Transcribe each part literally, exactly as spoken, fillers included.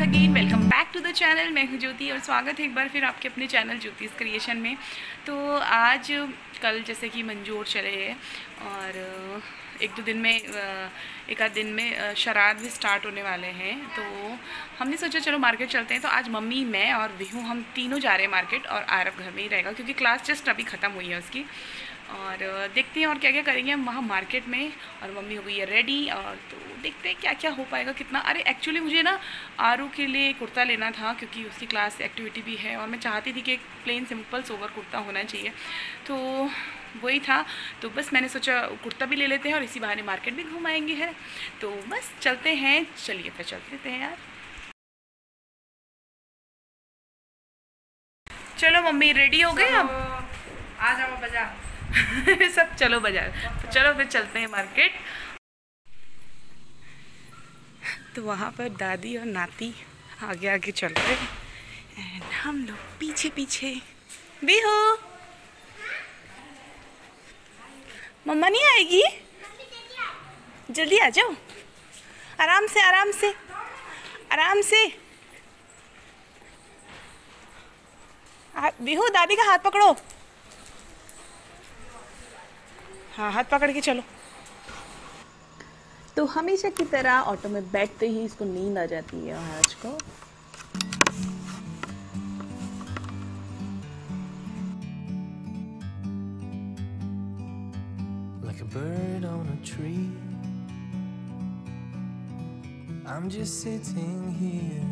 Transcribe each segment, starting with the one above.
Again, welcome back to the channel. मैं हूँ ज्योति और स्वागत है एक बार फिर आपके अपने चैनल ज्योति's क्रिएशन में। तो आज कल जैसे कि मंजूर चले हैं और एक दो दिन में एक आध दिन में शराद भी स्टार्ट होने वाले हैं, तो हमने सोचा चलो मार्केट चलते हैं। तो आज मम्मी, मैं और विहू हम तीनों जा रहे हैं मार्केट और आरव घर में ही रहेगा क्योंकि क्लास जस्ट अभी ख़त्म हुई है उसकी। और देखते हैं और क्या क्या करेंगे हम वहाँ मार्केट में। और मम्मी हो गई है रेडी, और तो देखते हैं क्या क्या हो पाएगा कितना। अरे एक्चुअली मुझे ना आरू के लिए कुर्ता लेना था क्योंकि उसकी क्लास एक्टिविटी भी है और मैं चाहती थी कि एक प्लेन सिंपल सोवर कुर्ता होना चाहिए, तो वही था। तो बस मैंने सोचा कुर्ता भी ले लेते हैं और इसी बहाने मार्केट भी घूम आएंगे है। तो बस चलते हैं, चलिए फिर चलते देते हैं यार। चलो मम्मी रेडी हो गए अब, आ जाओ बाजार। सब चलो बाजार। तो चलो फिर चलते हैं मार्केट। तो वहाँ पर दादी और नाती आगे आगे चल रहे हैं एंड हम लोग पीछे पीछे भी हो। मम्मा नहीं आएगी, जल्दी आ जाओ, आराम से आराम से आराम से। बिहू दादी का हाथ पकड़ो, हाँ हाथ पकड़ के चलो। तो हमेशा की तरह ऑटो में बैठते ही इसको नींद आ जाती है महाराज को। Like a bird on a tree, I'm just sitting here.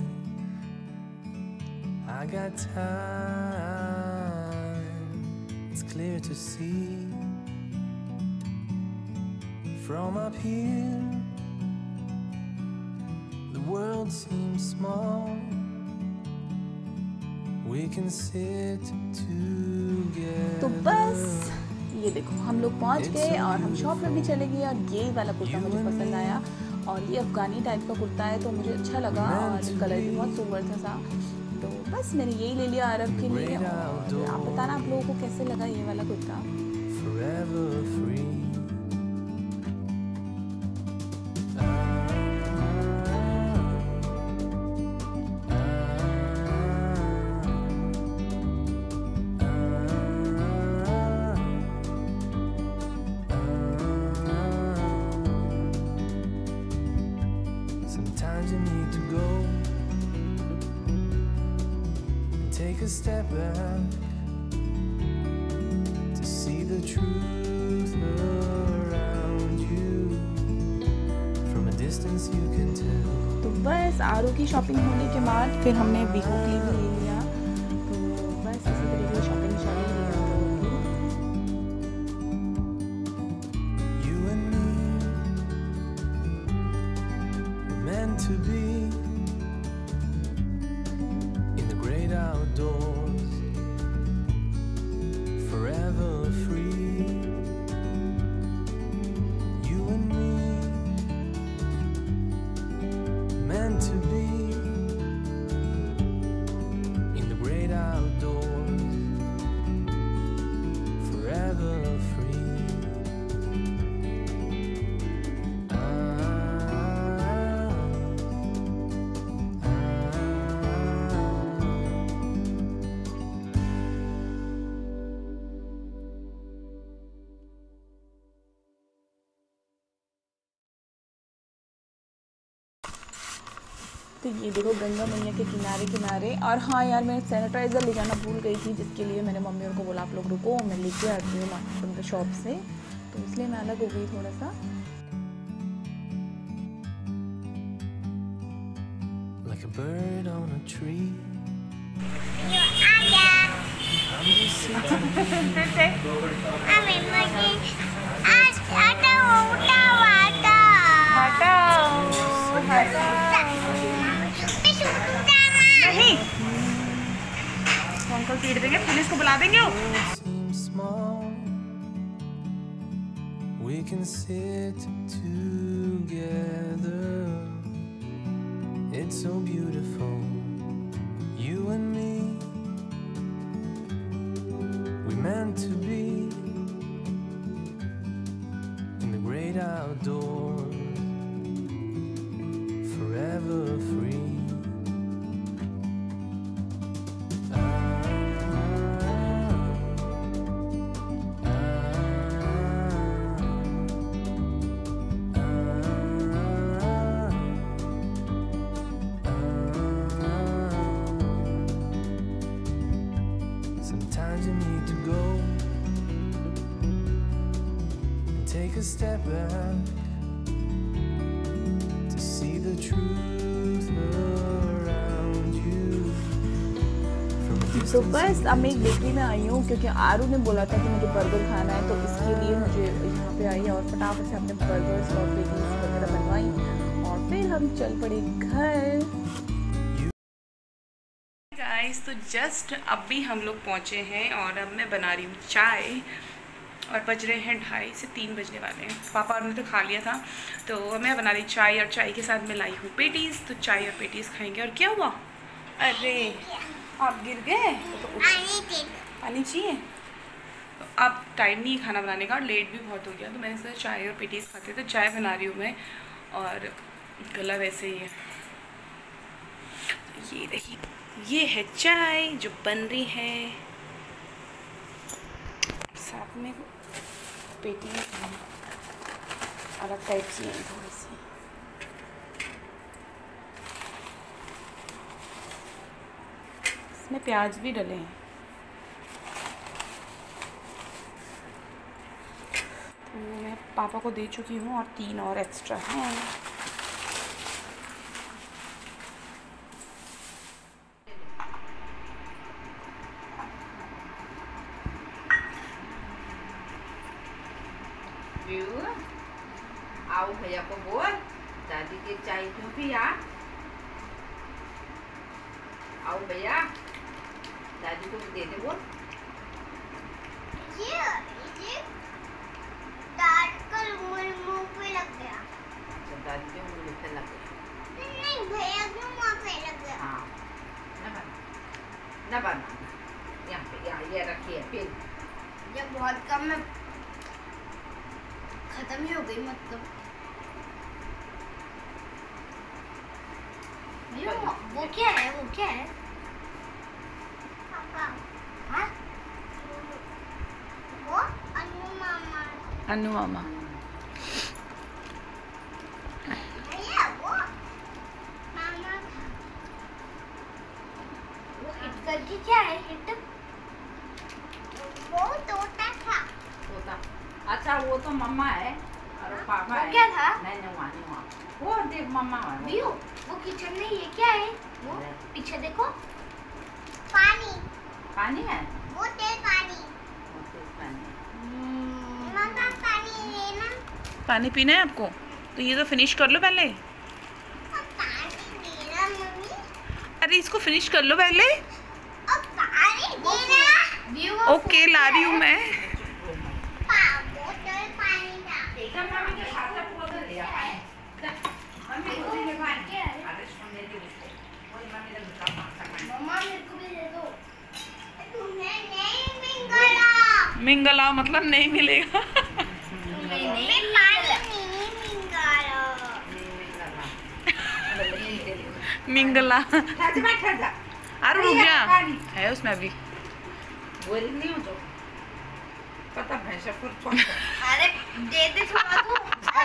I got time, it's clear to see. From up here, the world seems small. We can sit together. तो बस ये देखो हम लोग पहुंच गए और हम शॉप में भी चले गए और ये वाला कुर्ता मुझे पसंद आया और ये अफगानी टाइप का कुर्ता है तो मुझे अच्छा लगा और कलर भी बहुत सुंदर था सा। तो बस मैंने यही ले लिया अरब के लिए। और आप बताना आप लोगों को कैसे लगा ये वाला kurta. Forever free. Sometimes you need to go and take a step back to see the truth around you. From a distance you can tell. तो बस आरू की शॉपिंग होने के बाद फिर हमने बिहू के लिए भी ले लिया। तो बस इसी तरीके से शॉपिंग चल रही है हम लोगों की। You and me were meant to be in the great outdoors, forever free. You and me meant to be in the great outdoors, forever free. तो ये देखो गंगा मैया के किनारे किनारे। और हाँ यार मैं सैनिटाइज़र ले जाना भूल गई थी, जिसके लिए मैंने मम्मी उनको बोला आप लोग रुको मैं लेके आती हूँ मार्केट शॉप से, तो इसलिए मैं अलग हो गई थोड़ा सा। Like a bird on a tree. I'm just sitting नहीं अंकल पीट देंगे, पुलिस को बुला देंगे। World seems small. We can sit together. It's so beautiful. You and me, we meant to be in the great outdoors, forever free. take a step back to see the truth around you. From a तो distance बस अब मैं एक bakery में आई हूँ क्योंकि आरू ने बोला था कि मुझे बर्गर खाना है, तो इसके लिए मुझे यहाँ पे आई और फटाफट से हमने बर्गर्स और पेटीज वगैरह बनवाई और फिर हम चल पड़े घर। गाइस तो जस्ट अभी हम लोग पहुँचे हैं और अब मैं बना रही हूँ चाय और बज रहे हैं ढाई से तीन बजने वाले हैं। पापा और ने तो खा लिया था, तो मैं बना रही चाय और चाय के साथ मैं लाई हूँ पेटीज़। तो चाय और पेटीज़ खाएंगे। और क्या हुआ? अरे आप गिर गए तो पानी चाहिए। तो अब टाइम नहीं है खाना बनाने का और लेट भी बहुत हो गया, तो मैंने सोचा चाय और पेटीज़ खाते। तो चाय बना रही हूँ मैं और गला वैसे ही है। तो ये रही, ये है चाय जो बन रही है, साथ में पेटीज़ अलग टाइप की हैं थोड़ी सी। इसमें प्याज भी डले हैं। तो मैं पापा को दे चुकी हूँ और तीन और एक्स्ट्रा हैं। आओ भैया को बोल दादी के चाय क्यों पिया। आओ भैया दादी को दे दे बोल। ये ये दादी का मुंह पे लग गया। तो दादी के मुंह पे लग गया। नहीं भैया के मुंह पे लग गया। हाँ न बना न बना यहाँ पे यहाँ ये रखिए फिर ये बहुत कम है, खत्म ही हो गई मतलब। ये वो क्या है? वो क्या है? पापा हाँ वो अनु मामा। अनु मामा भैया वो मामा था। वो हिट करके क्या है? हिट वो तोता था। तोता। अच्छा वो तो मम्मा है और पापा वो है। क्या था? नहीं नहीं वहाँ नहीं वहाँ वो देख मम्मा है वो। व्यू वो किचन में ये क्या है? वो पीछे देखो पानी पानी है वो तेज पानी। वो तेज पानी है। मम्मा पानी लेना। पानी पीना है आपको? तो ये तो फिनिश कर लो पहले। अब पानी देना मम्मी। अरे इसको फिनिश कर लो पहले। अब पानी देना। व्यू ओके ला रही हूँ मैं। बोतल पानी था। एकदम मम्मी के साथ में बोतल लिया पानी। मम्मी उसी में पानी है। आदेश को दे दे उसको। वही मम्मी ने दूसरा पानी। मम्मा मेरे को भी दे दो। तुमने नहीं मिंगला। मिंगला मतलब नहीं मिलेगा। तुमने नहीं पानी नहीं मिंगला। मिंगला ठहर जा ठहर जा। अरे रुक जा, है उसमें अभी। बोरी नहीं हो जो पता भैंसा पर छोड़। अरे दे दे थोड़ा तू।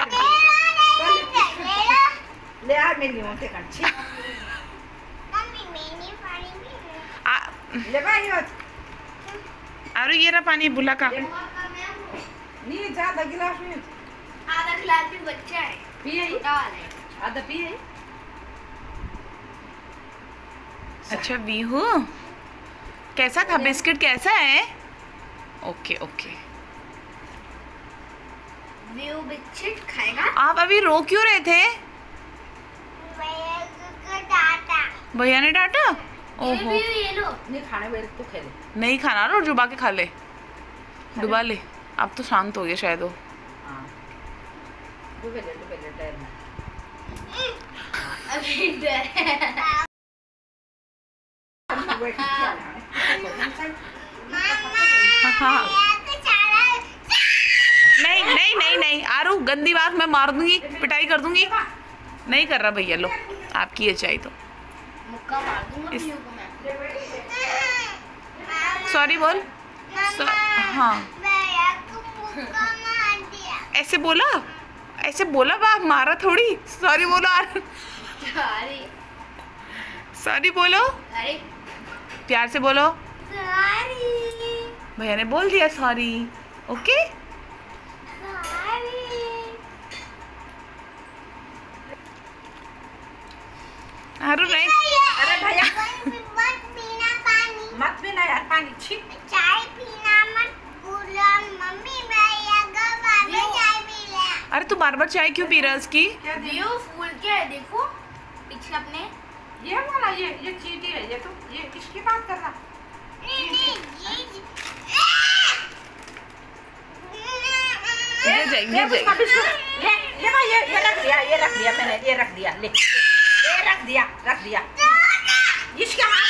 ले आ मैं नहीं होते कंची। मम्मी मैंने पानी पीना। आ- ले भाई हो अरे ये रहा पानी बुला का। नहीं ज्यादा गिलास में आधा गिलास भी बच्चा है। पिए ही छोटा वाला है। आधा पिए। अच्छा बीहू कैसा था बिस्किट? कैसा है? Okay okay. व्यू बिस्किट खाएगा। आप अभी रो क्यों रहे थे? भैया को डांटा। भैया ने डांटा? ये ओहो भी ये लो। नहीं खाने वाले तो खेले। नहीं खाना रो, डुबा के खा ले। डुबा ले। अब तो शांत हो गया शायद वो। हाँ डूबे ले डूबे ले टायर में। अभी डर। हाँ हाँ नहीं नहीं नहीं नहीं आरू गंदी बात मैं मार दूंगी, पिटाई कर दूंगी। नहीं कर रहा भैया, लो आपकी ये चाय तो। मुक्का मार दूंगा इस- व्यू को मैं। सॉरी बोल। सो, हाँ भैया को मुक्का मार दिया। ऐसे बोला, ऐसे बोला बा मारा थोड़ी। सॉरी बोलो आरू, अरे सॉरी बोलो, अरे प्यार से बोलो। सॉरी भैया ने बोल दिया सॉरी। ओके सॉरी अरे तू बार बार चाय क्यों पी रहा है उसकी? व्यू फूल के है देखो पीछे अपने। ये वाला ये ये चींटी है ये तो ये किसकी बात कर रहा? गिर जाए गिर जाए। ये ये भाई ये ये रख दिया ये रख दिया मैंने ये रख दिया ले ये रख दिया रख दिया इसके हाथ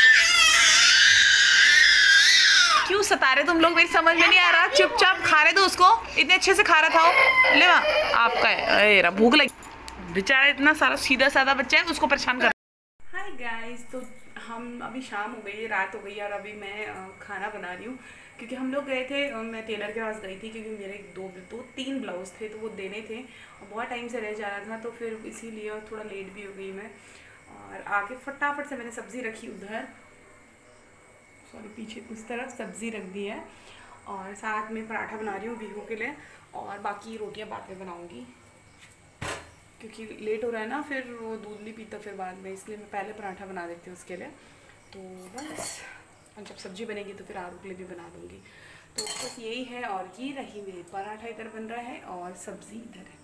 क्यों सता रहे तुम लोग? मेरी समझ में नहीं आ रहा। चुपचाप खा रहे दो उसको, इतने अच्छे से खा रहा था वो। ले वहाँ आपका है। अरे भूख लगी। बेचारा इतना सारा सीधा साधा बच्चा है उसको परेशान कर। हाय गाइस, तो हम अभी शाम हो गई, रात हो गई और अभी मैं अ, खाना बना रही हूँ क्योंकि हम लोग गए थे। अ, मैं टेलर के पास गई थी क्योंकि मेरे दो दो तीन ब्लाउज थे तो वो देने थे और बहुत टाइम से रह जा रहा था, तो फिर इसीलिए और थोड़ा लेट भी हो गई मैं। और आके फटाफट से मैंने सब्ज़ी रखी उधर, सॉरी पीछे उस तरफ सब्ज़ी रख दी है और साथ में पराठा बना रही हूँ बीहू के लिए और बाकी रोटियाँ बाद में बनाऊँगी क्योंकि लेट हो रहा है ना, फिर वो दूध नहीं पीता फिर बाद में, इसलिए मैं पहले पराठा बना देती हूँ उसके लिए। तो बस और जब सब्ज़ी बनेगी तो फिर आलू के लिए भी बना दूँगी। तो बस यही है। और ये रही मेरी पराठा इधर बन रहा है और सब्ज़ी इधर है,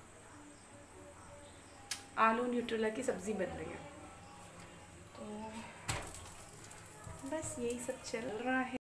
आलू न्यूट्रेला की सब्ज़ी बन रही है। तो बस यही सब चल रहा है।